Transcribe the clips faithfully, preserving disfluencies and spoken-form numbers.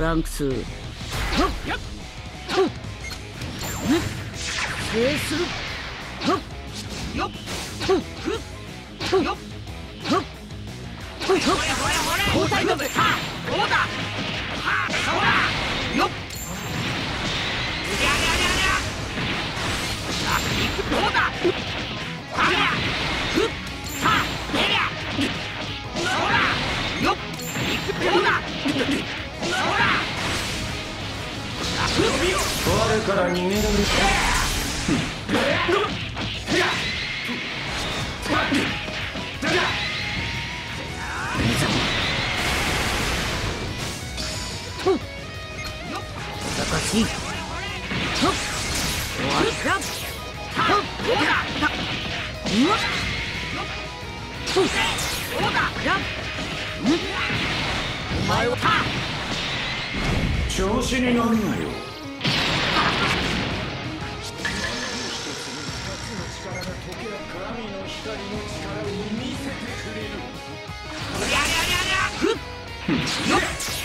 ランクス。制する。よっ。よっ。交代だぜ。さあ、どうだ。はあ、そうだ。よっ。やりゃりゃりゃ。さあ、行く。どうだ。はりゃ。ふっ。さあ、出りゃ。そうだ。よっ。行く。どうだ。そうだ。 我から逃げられた。 しい。終わりだ。どうだ。うわっ。どうだ。お前は調子に乗るなよ。 よっ。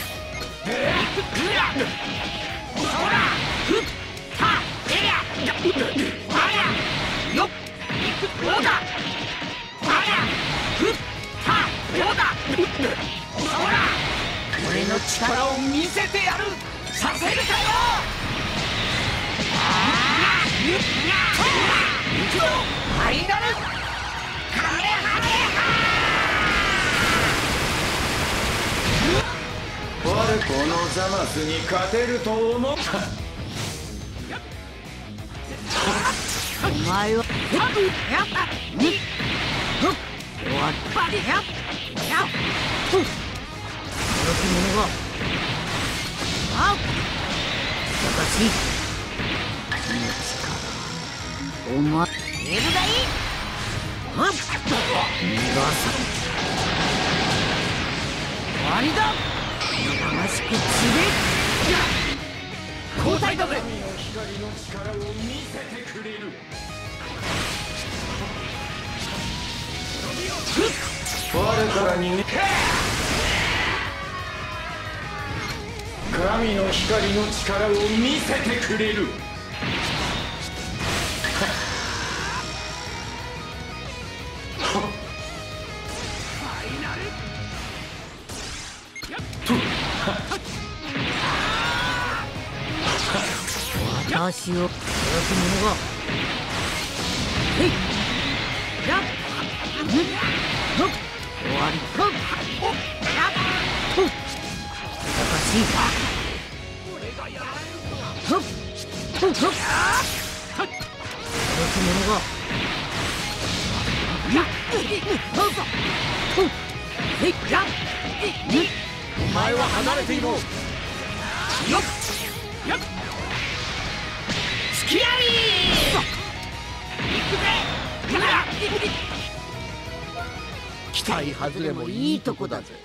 ほら、ふっ、は、えりゃ、ありゃ、よっ、いく、どうだ、ありゃ、ふっ、は、どうだ、ほら、俺の力を見せてやる、させるかよ。ああ、ゆっ、や、ほら、いくぞ、ファイナル、カメハメハ。 我このザマスに勝てると思った。 お前はやったに終わったりやや驚き者があっ私君の力お前エルダイはっ逃がさ終わりだ悲しくつべ交代だぜ。 光の力を見せてくれる。我から逃げ神の光の力を見せてくれる。 私を驚く者がへいやっ終わりかおっやっと難しいか俺がやられるとはふっふっふっ驚く者がやっどうぞへいやっお前は離れていろよっやっきやりー行くぜほら期待外れもいいとこだぜ。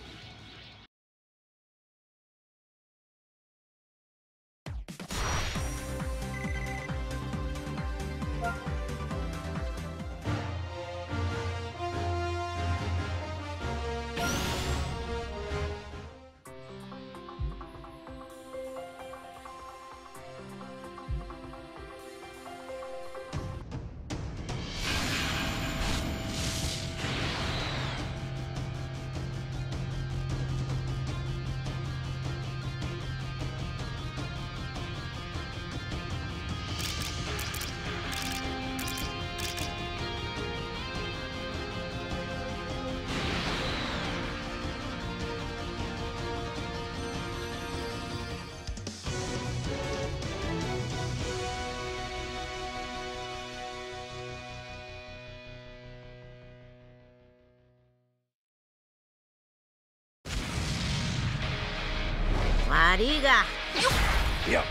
悪いがいや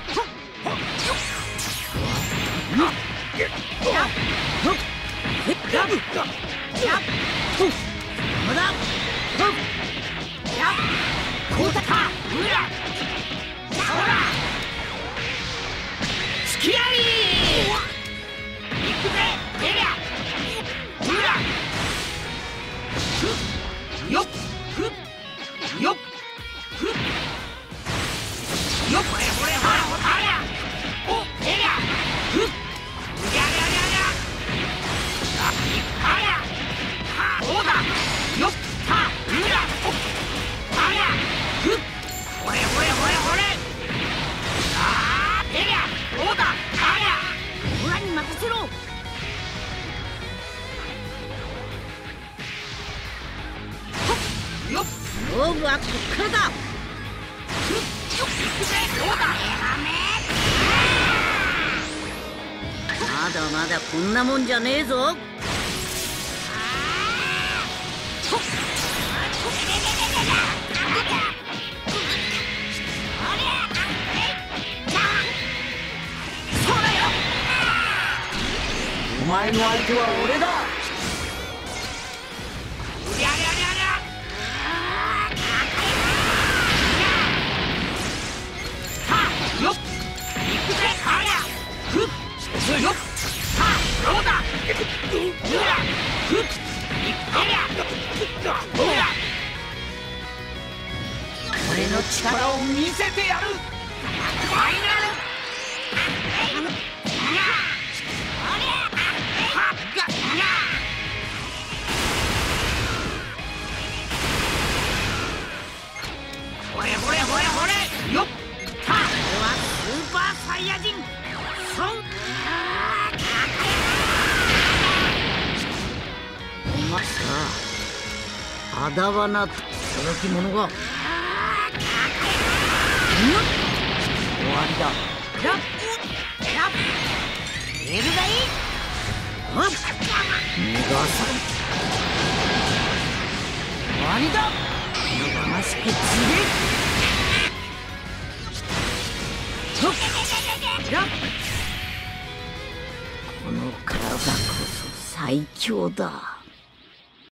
よっよっこれこれほらほらおえりゃふっうりゃりゃりゃりゃあありゃはおだよっはうりゃおありゃふっほれほれほれほれあえりゃおだありゃオラに任せろ。よっ勝負はこっからだ。まだまだこんなもんじゃねえぞ。 お前の相手は俺だ。 よっはどうだうらふっいっありゃほら俺の力を見せてやる。ファイナルほれほれほれほれよっはこれはスーパーサイヤ人ソンまさあだわな届き者が終わりだ。やっやっエルがいいあっ逃がさん終わりだ。野放しきつれやっこの体こそ最強だ。